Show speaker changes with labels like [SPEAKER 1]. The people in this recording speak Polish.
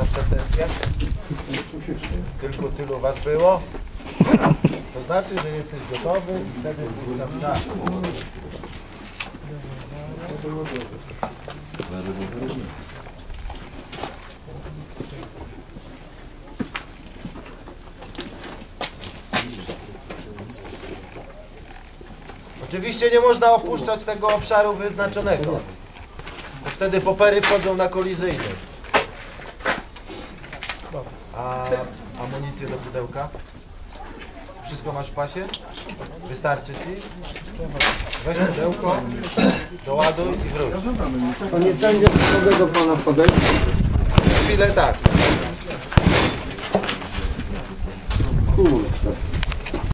[SPEAKER 1] ta sentencja? Tylko tylu was było? To znaczy, że jesteś gotowy i wtedy puszczam czas. Oczywiście nie można opuszczać tego obszaru wyznaczonego, bo wtedy popery wchodzą na kolizyjny. A amunicję do pudełka? Wszystko masz w pasie? Wystarczy ci? Weź pudełko, doładuj i wróć.
[SPEAKER 2] Panie sędzio, mogę do pana podejść?
[SPEAKER 1] Chwilę tak.